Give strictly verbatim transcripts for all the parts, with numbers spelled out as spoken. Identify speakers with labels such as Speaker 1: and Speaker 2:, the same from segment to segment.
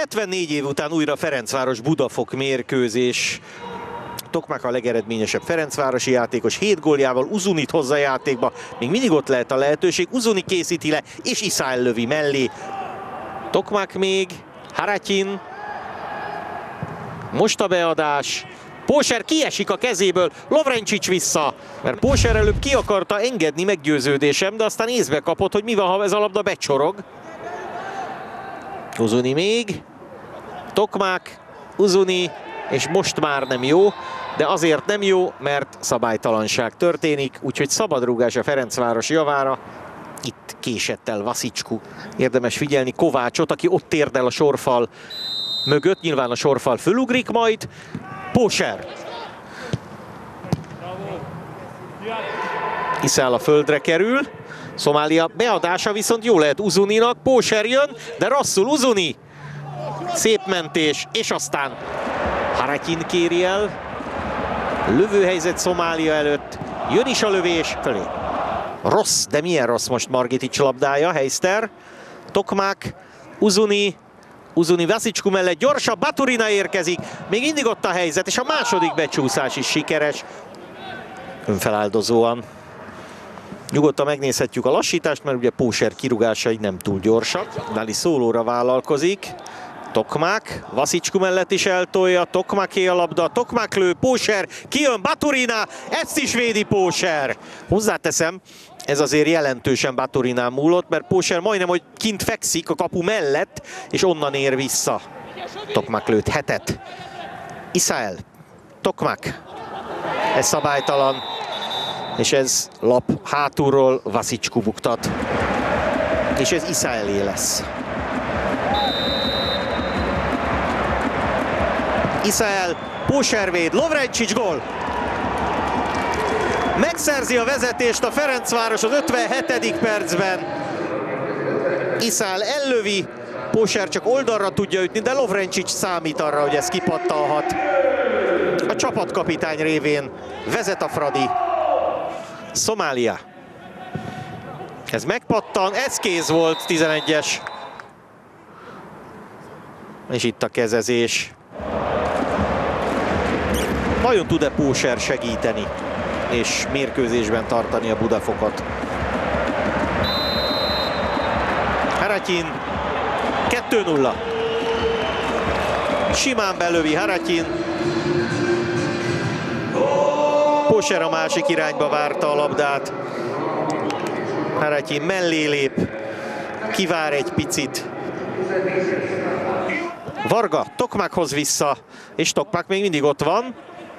Speaker 1: hetvennégy év után újra Ferencváros-Budafok mérkőzés. Tokmak a legeredményesebb ferencvárosi játékos, hét góljával, Uzunit hozza a játékba. Még mindig ott lehet a lehetőség, Uzuni készíti le, és Iszael lövi mellé. Tokmak még, Haratyin. Most a beadás. Póser kiesik a kezéből, Lovrencsics vissza, mert Póser előbb ki akarta engedni, meggyőződésem, de aztán észbe kapott, hogy mi van, ha ez a labda becsorog. Uzuni még, Tokmak, Uzuni, és most már nem jó, de azért nem jó, mert szabálytalanság történik, úgyhogy szabadrúgás a Ferencváros javára. Itt késett el Vasicku. Érdemes figyelni Kovácsot, aki ott térdel a sorfal mögött, nyilván a sorfal fölugrik majd. Póser. Iszael a földre kerül. Szomália beadása viszont jó lehet Uzuninak. Póser jön, de rosszul Uzuni. Szép mentés, és aztán Haratyin kéri el. Lövőhelyzet Szomália előtt. Jön is a lövés fölé. Rossz, de milyen rossz most Margitics labdája. Heister. Tokmak. Uzuni. Uzuni Vasicku mellett gyorsabb, Baturina érkezik. Még mindig ott a helyzet, és a második becsúszás is sikeres. Önfeláldozóan. Nyugodtan megnézhetjük a lassítást, mert ugye Póser kirugásai nem túl gyorsak. Dali szólóra vállalkozik. Tokmak, Vasicku mellett is eltolja, Tokmaké a labda, Tokmak lő, Póser, kijön Baturina, ezt is védi Póser. Hozzáteszem, ez azért jelentősen Baturinán múlott, mert Póser majdnem, hogy kint fekszik a kapu mellett, és onnan ér vissza. Tokmak lőtt hetet. Iszael, Tokmak, ez szabálytalan, és ez lap hátulról, Vasicku buktat. És ez Iszaelé lesz. Iszael, Póser véd, Lovrencsics gól! Megszerzi a vezetést a Ferencváros az ötvenhetedik percben. Iszael ellövi, Póser csak oldalra tudja ütni, de Lovrencsics számít arra, hogy ez kipattalhat. A csapatkapitány révén vezet a Fradi. Szomália. Ez megpattan, ez kéz volt, tizenegyes. És itt a kezezés. Vajon tud-e Póser segíteni és mérkőzésben tartani a Budafokot? Haratyin, kettő nulla. Simán belövi Haratyin. Póser a másik irányba várta a labdát. Haratyin mellé lép, kivár egy picit. Varga Tokmakhoz vissza, és Tokmak még mindig ott van.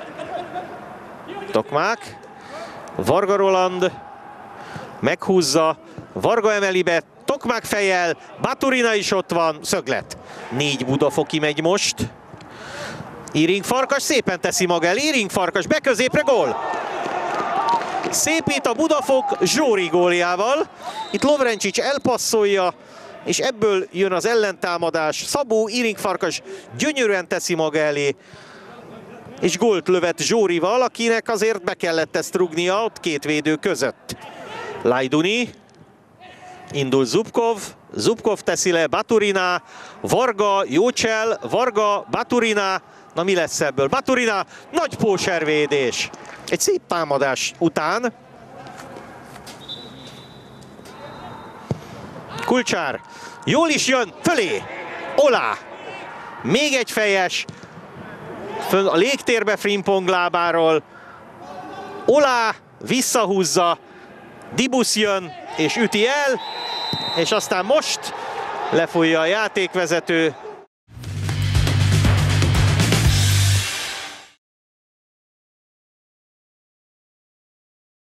Speaker 1: Tokmak, Varga Roland, meghúzza, Varga emeli be, Tokmak fejjel, Baturina is ott van, szöglet. Négy Budafoki megy most. Iring Farkas szépen teszi maga el, Iring Farkas beközépre, gól! Szépít a Budafok Zsóri góljával. Itt Lovrencsics elpasszolja, és ebből jön az ellentámadás. Szabó, Iring Farkas gyönyörűen teszi maga elé, és gólt lövet Zsórival, akinek azért be kellett ezt rugnia ott két védő között. Lajduni, indul Zubkov, Zubkov teszi le, Baturina, Varga, Jócsel, Varga, Baturina, na mi lesz ebből? Baturina, nagy Póser védés. Egy szép támadás után. Kulcsár, jól is jön, fölé, Olá, még egy fejes, föl a légtérbe Frimpong lábáról. Olá visszahúzza, Dibusz jön és üti el, és aztán most lefújja a játékvezető.